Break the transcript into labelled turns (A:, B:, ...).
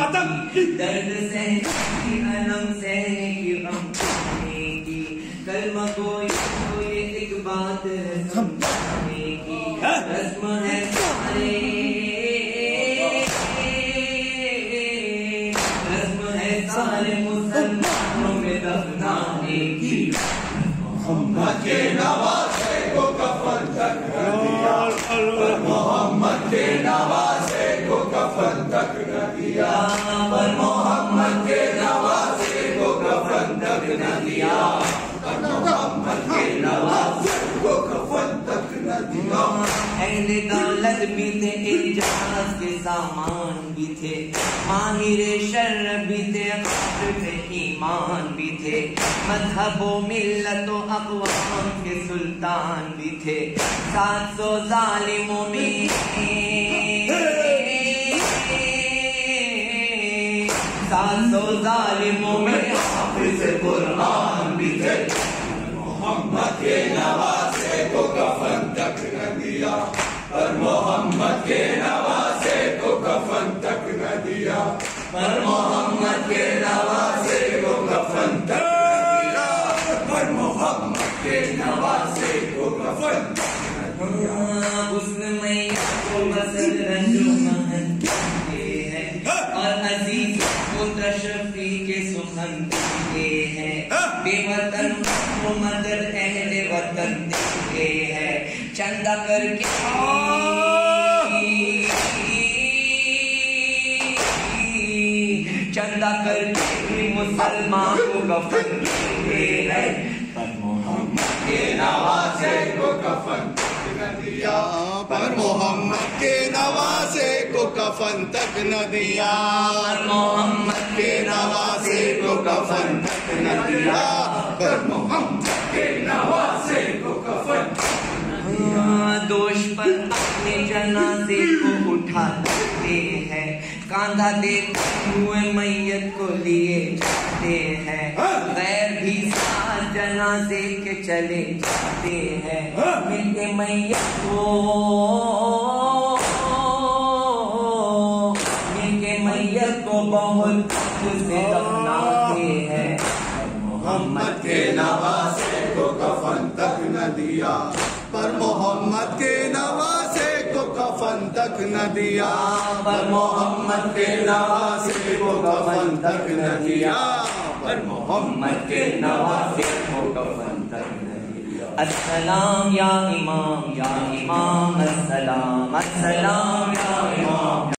A: درد سہنے کی علم سہنے کی غم سہنے کی کلمہ گوئی کو یہ ایک بات سمجھانے کی رسم ہے سارے سارے مسلمانوں میں دفنانے کی
B: محمد کے نواسے کو کفن تک نہ دیا پر محمد کے نواسے کو کفن تک نہ دیا پر محمد کے نواسے کو کفن تک نہ دیا پر محمد کے نواسے کو کفن تک نہ دیا
A: اہل دولت بھی تھے اعجاز کے سامان بھی تھے ماہر شر بھی تھے قدر ایمان بھی تھے مذہب و ملت و اقوام کے سلطان بھی تھے 700 ظالموں میں 700 ظالموں میں
B: حافظ قرآن بھی تھے محمد کے نواسے کو کفن تک نہ دیا پر محمد کے نواسے کو کفن تک نہ دیا پر محمد کے نواسے کو کفن تک نہ دیا پر محمد کے نواسے کو کفن تک نہ دیا
A: حسن میاں کو بسر رنجمن کہتے ہیں اور عزیز کو تشفی کے سخن دیتے ہیں بے وطن کو مدد اہل وطن دیتے ہیں چندہ کر کے چندہ کر کے مسلمان کو کفن دیتے ہیں پر محمد
B: کے نواسے کو کفن تک نہ دیا پر محمد کے نواسے کو کفن تک نہ دیا
A: پر محمد
B: کے نواسے کو کفن تک نہ دیا پر محمد کے نواسے کو کفن
A: دوش پر اپنے جنازے کو اٹھاتے ہیں کاندھا دیتے ہوئے میت کو لیے جاتے ہیں غیر بھی ساتھ جنازے کے چلے جاتے ہیں مل کے میت کو مل کے میت کو بہت سے دفناتے ہیں
B: محمد کے نواسے کو کفن تک نہ دیا پر محمد کے نواسے کو کفن تک نہ دیا پر محمد کے نواسے کو کفن تک نہ دیا پر محمد کے نواسے کو کفن تک نہ دیا
A: السلام یا امام السلام السلام یا